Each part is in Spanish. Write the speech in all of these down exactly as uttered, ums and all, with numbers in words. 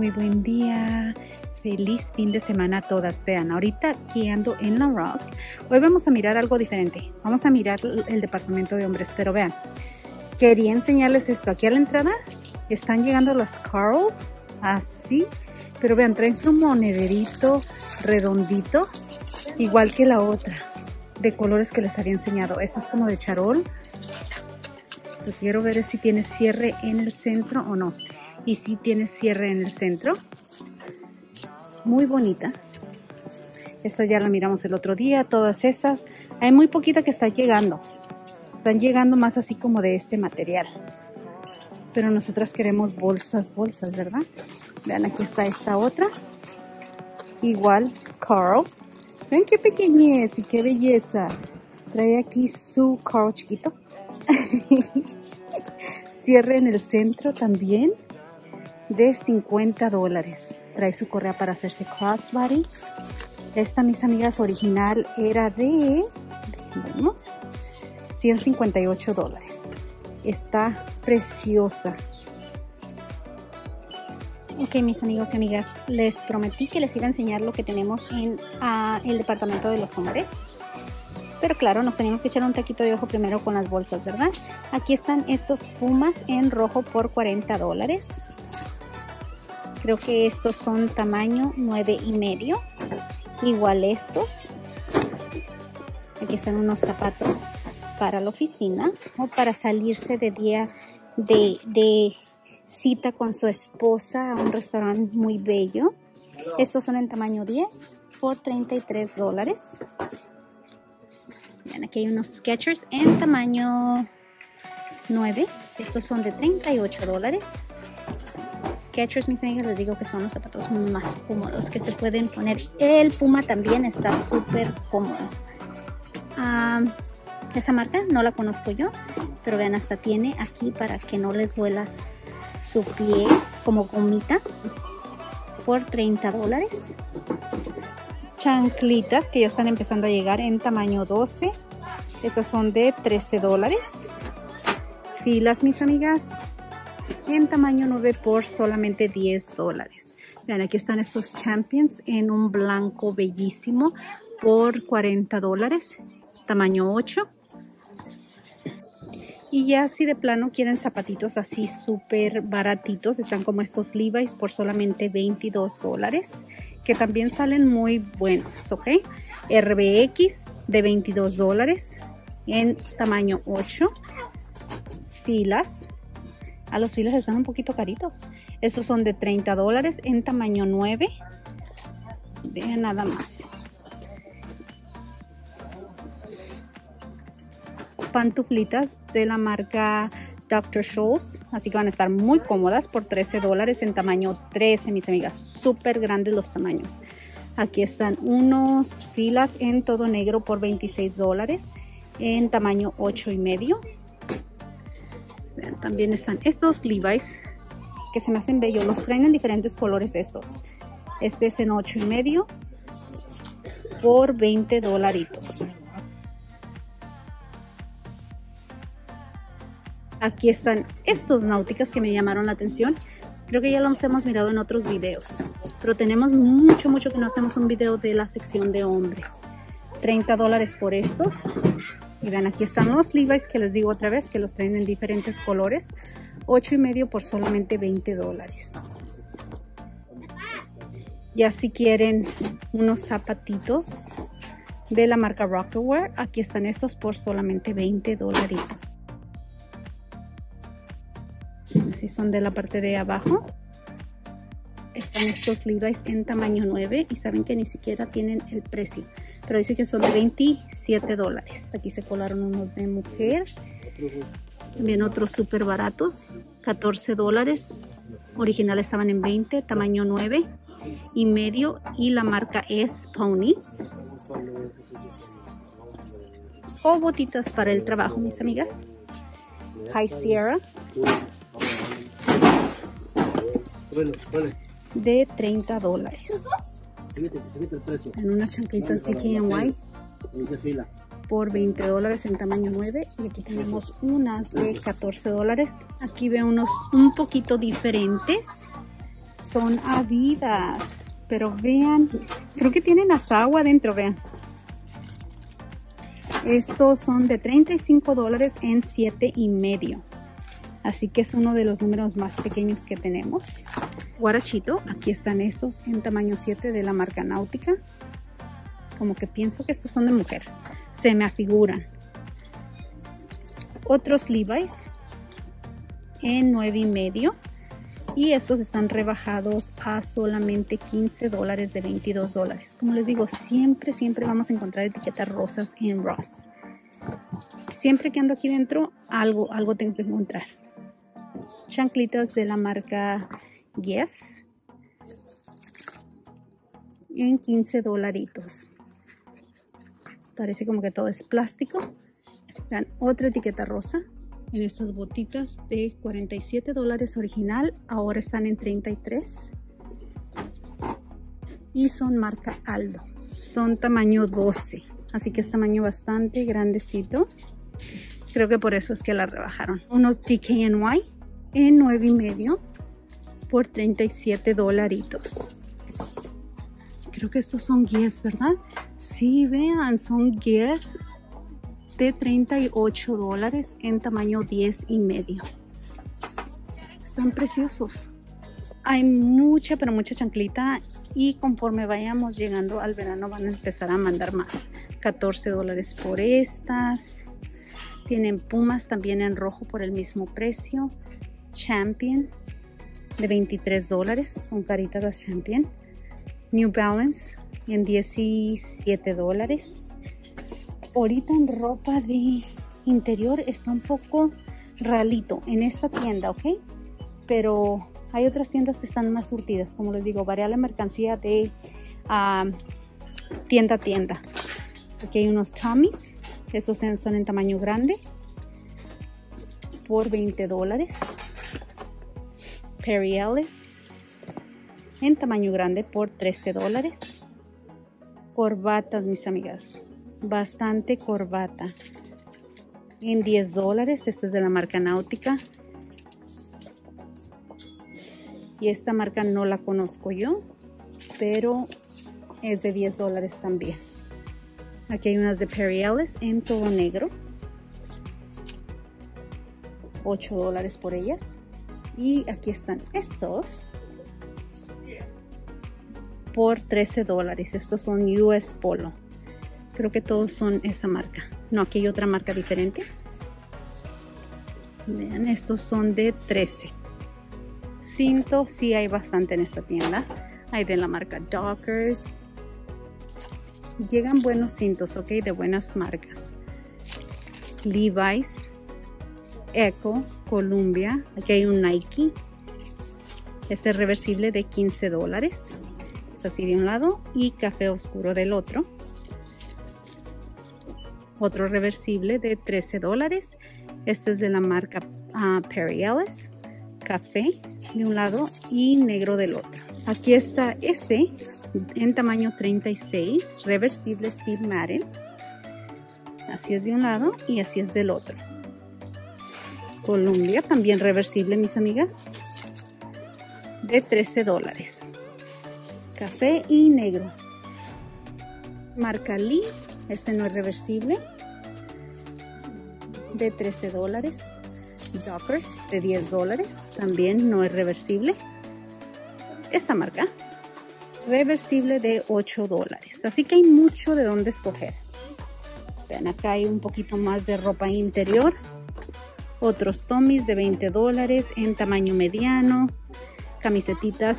muy buen día. Feliz fin de semana a todas. Vean, ahorita aquí ando en la Ross. Hoy vamos a mirar algo diferente. Vamos a mirar el departamento de hombres, pero vean, quería enseñarles esto. Aquí a la entrada están llegando los Carls, así, pero vean, traen su monederito redondito, igual que la otra, de colores que les había enseñado. Esta es como de charol. Lo quiero ver si tiene cierre en el centro o no. Y si tiene cierre en el centro. Muy bonita. Esta ya la miramos el otro día. Todas esas. Hay muy poquita que está llegando. Están llegando más así como de este material. Pero nosotras queremos bolsas, bolsas, ¿verdad? Vean, aquí está esta otra. Igual, Carl. Ven qué pequeñez y qué belleza. Trae aquí su Carl chiquito. Cierre en el centro también. De cincuenta dólares. Trae su correa para hacerse crossbody. Esta, mis amigas, original era de, vemos, ciento cincuenta y ocho dólares. Está preciosa. Ok, mis amigos y amigas, les prometí que les iba a enseñar lo que tenemos en uh, el departamento de los hombres. Pero claro, nos teníamos que echar un taquito de ojo primero con las bolsas, ¿verdad? Aquí están estos Pumas en rojo por cuarenta dólares. Creo que estos son tamaño nueve y medio. Igual estos. Aquí están unos zapatos para la oficina o para salirse de día de, de cita con su esposa a un restaurante muy bello. Estos son en tamaño diez por treinta y tres dólares. Vean, aquí hay unos Skechers en tamaño nueve. Estos son de treinta y ocho dólares. Skechers, mis amigas, les digo que son los zapatos más cómodos que se pueden poner. El Puma también está súper cómodo. Um, esa marca no la conozco yo, pero vean, hasta tiene aquí para que no les duela su pie como gomita por treinta dólares. Chanclitas que ya están empezando a llegar en tamaño doce. Estas son de trece dólares. Filas, mis amigas, en tamaño nueve por solamente diez dólares. Vean, aquí están estos Champions en un blanco bellísimo por cuarenta dólares. Tamaño ocho. Y ya si de plano quieren zapatitos así súper baratitos, están como estos Levi's por solamente veintidós dólares. Que también salen muy buenos, ¿ok? R B X de veintidós dólares en tamaño ocho. Filas. A los filas están un poquito caritos. Estos son de treinta dólares en tamaño nueve. Vean nada más. Pantuflitas de la marca doctor Scholl's. Así que van a estar muy cómodas por trece dólares en tamaño trece, mis amigas. Súper grandes los tamaños. Aquí están unos filas en todo negro por veintiséis dólares en tamaño ocho y medio. Vean, también están estos Levi's que se me hacen bellos. Los traen en diferentes colores estos. Este es en ocho y medio por veinte dolaritos. Aquí están estos náuticas que me llamaron la atención. Creo que ya los hemos mirado en otros videos. Pero tenemos mucho, mucho que no hacemos un video de la sección de hombres. treinta dólares por estos. Y vean, aquí están los Levi's que les digo otra vez que los traen en diferentes colores. ocho y medio por solamente veinte dólares. Ya si quieren unos zapatitos de la marca Rocawear, aquí están estos por solamente veinte dolaritos. Así son de la parte de abajo. Están estos Levi's en tamaño nueve y saben que ni siquiera tienen el precio. Pero dice que son de veintisiete dólares. Aquí se colaron unos de mujer. También otros súper baratos. catorce dólares. Original estaban en veinte. Tamaño nueve y medio. Y la marca es Pony. O botitas para el trabajo, mis amigas. High Sierra. De treinta dólares. En unas chanclitas G K N Y por veinte dólares en tamaño nueve. Y aquí tenemos unas de catorce dólares. Aquí veo unos un poquito diferentes. son Adidas. Pero vean, creo que tienen hasta agua adentro, vean. Estos son de treinta y cinco dólares en siete y medio. Así que es uno de los números más pequeños que tenemos. Guarachito, aquí están estos en tamaño siete de la marca Náutica. Como que pienso que estos son de mujer. Se me afiguran. Otros Levi's en nueve y medio. Y estos están rebajados a solamente quince dólares de veintidós dólares. Como les digo, siempre, siempre vamos a encontrar etiquetas rosas en Ross. Siempre que ando aquí dentro, algo, algo tengo que encontrar. Chanclitas de la marca Guess en quince dolaritos. Parece como que todo es plástico. Vean, otra etiqueta rosa. En estas botitas de cuarenta y siete dólares original, ahora están en treinta y tres. Y son marca Aldo. Son tamaño doce. Así que es tamaño bastante grandecito. Creo que por eso es que la rebajaron. Unos D K N Y en nueve y medio por treinta y siete dolaritos. Creo que estos son Guess, ¿verdad? Sí, vean, son Guess de treinta y ocho dólares en tamaño diez y medio. Están preciosos. Hay mucha, pero mucha chanclita y conforme vayamos llegando al verano van a empezar a mandar más. catorce dólares por estas. Tienen Pumas también en rojo por el mismo precio. Champion de veintitrés dólares. Son caritas las Champion. New Balance en diecisiete dólares. Ahorita en ropa de interior está un poco ralito en esta tienda, ¿ok? Pero hay otras tiendas que están más surtidas. Como les digo, varía la mercancía de uh, tienda a tienda. Aquí hay unos Tommys. Estos son en tamaño grande. Por veinte dólares. Perry Ellis. En tamaño grande por trece dólares. Corbatas, mis amigas. Bastante corbata. En diez dólares. Esta es de la marca Náutica. Y esta marca no la conozco yo. Pero es de diez dólares también. Aquí hay unas de Perry Ellis en todo negro. ocho dólares por ellas. Y aquí están estos. Por trece dólares. Estos son U S Polo. Creo que todos son esa marca. No, aquí hay otra marca diferente. Vean, estos son de trece. Cinto, sí hay bastante en esta tienda. Hay de la marca Dockers. Llegan buenos cintos, ok, de buenas marcas. Levi's, Echo, Columbia. Aquí hay un Nike. Este es reversible de quince dólares. Es así de un lado y café oscuro del otro. Otro reversible de trece dólares. Este es de la marca uh, Perry Ellis. Café de un lado y negro del otro. Aquí está este en tamaño treinta y seis. Reversible Steve Madden. Así es de un lado y así es del otro. Columbia, también reversible, mis amigas. De trece dólares. Café y negro. Marca Lee. Este no es reversible. De trece dólares. Dockers de diez dólares. También no es reversible. Esta marca. Reversible de ocho dólares. Así que hay mucho de dónde escoger. Vean, acá hay un poquito más de ropa interior. Otros Tommys de veinte dólares en tamaño mediano. Camisetitas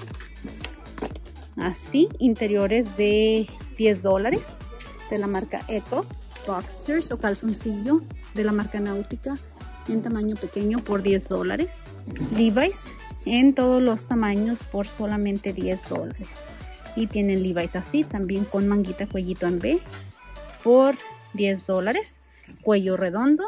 así, interiores de diez dólares. De la marca Echo. Boxers o calzoncillo de la marca Náutica en tamaño pequeño por diez dólares. Levi's en todos los tamaños por solamente diez dólares. Y tienen Levi's así, también con manguita cuellito en B por diez dólares. Cuello redondo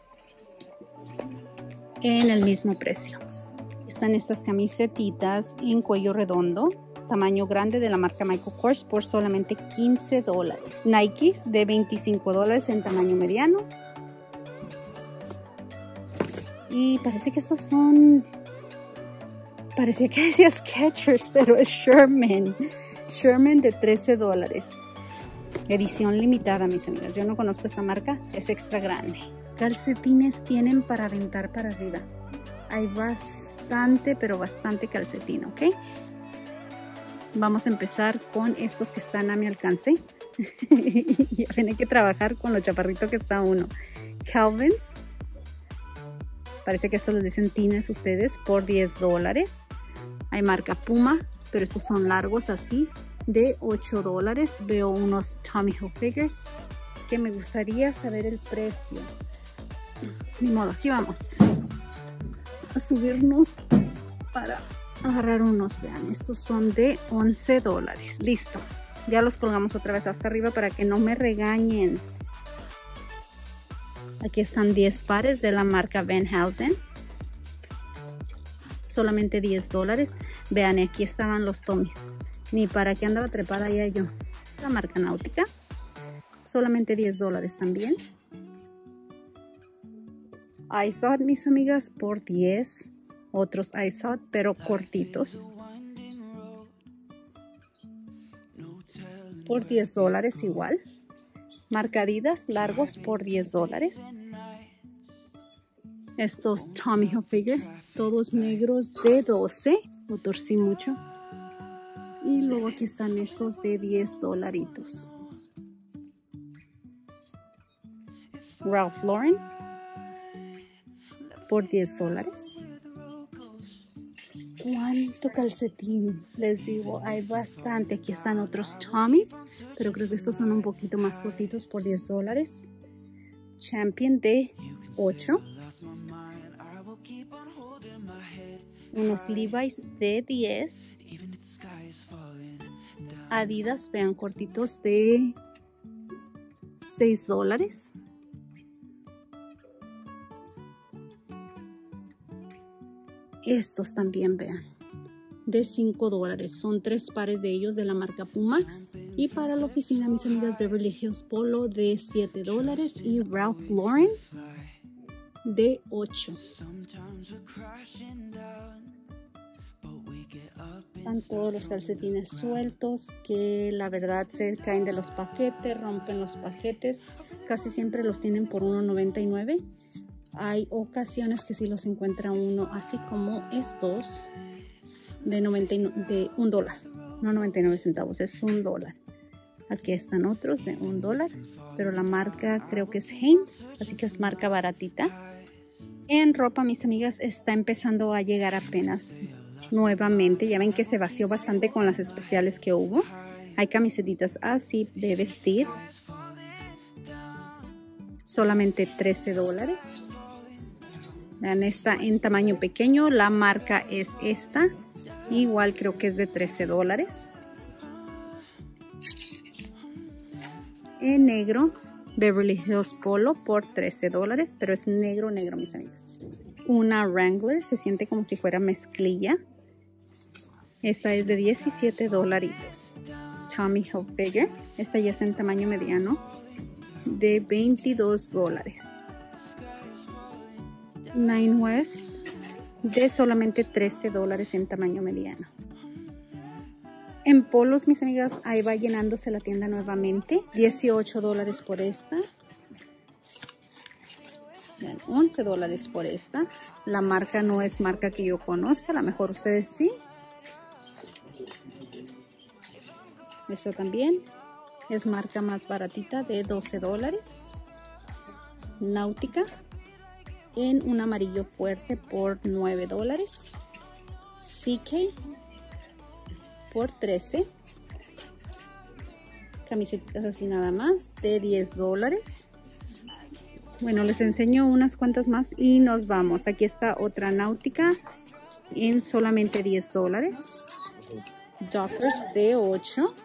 en el mismo precio. Están estas camisetitas en cuello redondo, tamaño grande de la marca Michael Kors por solamente quince dólares. Nikes de veinticinco dólares en tamaño mediano. Y parece que estos son Parecía que decía Skechers, pero es Sherman. Sherman de trece dólares. Edición limitada, mis amigas. Yo no conozco esta marca, es extra grande. Calcetines tienen para aventar para arriba. Hay bastante, pero bastante calcetín, ¿ok? Vamos a empezar con estos que están a mi alcance. Ya tiene que trabajar con lo chaparrito que está uno. Calvins. Parece que estos les dicen tines ustedes por diez dólares. Hay marca Puma, pero estos son largos así, de ocho dólares. Veo unos Tommy Hilfigers que me gustaría saber el precio. Ni modo, aquí vamos a subirnos para agarrar unos. Vean, estos son de once dólares. Listo, ya los colgamos otra vez hasta arriba para que no me regañen. Aquí están diez pares de la marca Van Heusen. Solamente diez dólares. Vean, aquí estaban los Tommys. Ni para qué andaba trepada ya yo. La marca Náutica. Solamente diez dólares también. iSod, mis amigas, por diez. Otros iSod, pero cortitos. Por diez dólares igual. Marca Adidas, largos por diez dólares. Estos Tommy Hilfiger, todos negros de doce. Lo torcí mucho. Y luego aquí están estos de diez dolaritos. Ralph Lauren por diez dólares. ¿Cuánto calcetín? Les digo, hay bastante. Aquí están otros Tommys, pero creo que estos son un poquito más cortitos por diez dólares. Champion de ocho. Unos Levi's de diez. Adidas, vean, cortitos de seis dólares. Estos también, vean, de cinco dólares. Son tres pares de ellos de la marca Puma. Y para la oficina, mis amigas, Beverly Hills Polo de siete dólares. Y Ralph Lauren de ocho. Están todos los calcetines sueltos que la verdad se caen de los paquetes, rompen los paquetes. Casi siempre los tienen por uno noventa y nueve. Hay ocasiones que sí los encuentra uno, así como estos de, noventa y nueve, de un dólar, no noventa y nueve centavos, es un dólar. Aquí están otros de un dólar, pero la marca creo que es Hanes, así que es marca baratita. En ropa, mis amigas, está empezando a llegar apenas nuevamente. Ya ven que se vació bastante con las especiales que hubo. Hay camisetitas así de vestir, solamente trece dólares. Vean, esta en tamaño pequeño, la marca es esta, igual creo que es de trece dólares. En negro, Beverly Hills Polo por trece dólares, pero es negro, negro, mis amigas. Una Wrangler, se siente como si fuera mezclilla. Esta es de diecisiete dolaritos. Tommy Hilfiger, esta ya es en tamaño mediano, de veintidós dólares. Nine West de solamente trece dólares en tamaño mediano. En polos, mis amigas, ahí va llenándose la tienda nuevamente. dieciocho dólares por esta. Vean, once dólares por esta. La marca no es marca que yo conozca, a lo mejor ustedes sí. Esta también es marca más baratita de doce dólares. Náutica en un amarillo fuerte por nueve dólares. C K por trece. Camisetitas así nada más de diez dólares. Bueno, les enseño unas cuantas más y nos vamos. Aquí está otra Náutica en solamente diez dólares. Dockers de ocho.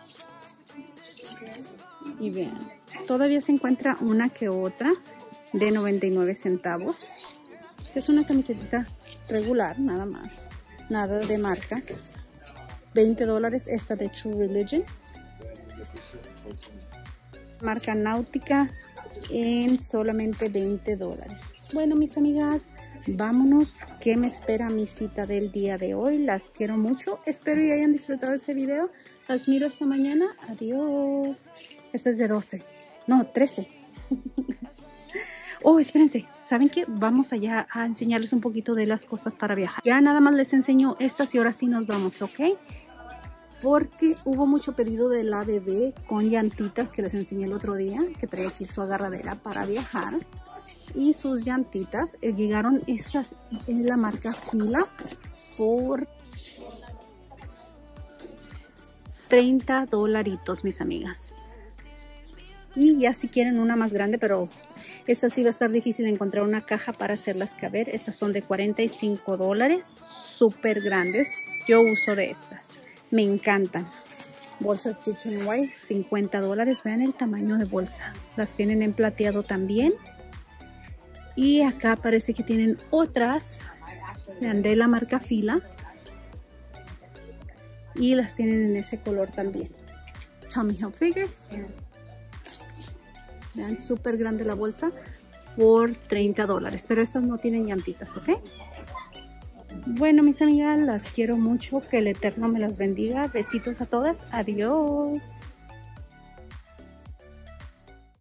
Y vean, todavía se encuentra una que otra de noventa y nueve centavos. Es una camiseta regular, nada más, nada de marca. veinte dólares esta de True Religion. Marca Náutica en solamente veinte dólares. Bueno, mis amigas, vámonos qué me espera mi cita del día de hoy. Las quiero mucho. Espero y hayan disfrutado este video. Las miro esta mañana. Adiós. Este es de doce. No, trece. Oh, espérense. ¿Saben qué? Vamos allá a enseñarles un poquito de las cosas para viajar. Ya nada más les enseño estas y ahora sí nos vamos, ¿ok? Porque hubo mucho pedido de la bebé con llantitas que les enseñé el otro día, que trae aquí su agarradera para viajar. Y sus llantitas, eh, llegaron estas en la marca Fila por treinta dolaritos, mis amigas. Y ya si quieren una más grande, pero esta sí va a estar difícil encontrar una caja para hacerlas caber. Estas son de cuarenta y cinco dólares, súper grandes. Yo uso de estas. Me encantan. Bolsas H and M, cincuenta dólares. Vean el tamaño de bolsa. Las tienen en plateado también. Y acá parece que tienen otras. Vean, de la marca Fila. Y las tienen en ese color también. Tommy Hilfigers. Vean, súper grande la bolsa. Por treinta dólares. Pero estas no tienen llantitas, ¿ok? Bueno, mis amigas, las quiero mucho. Que el Eterno me las bendiga. Besitos a todas. Adiós.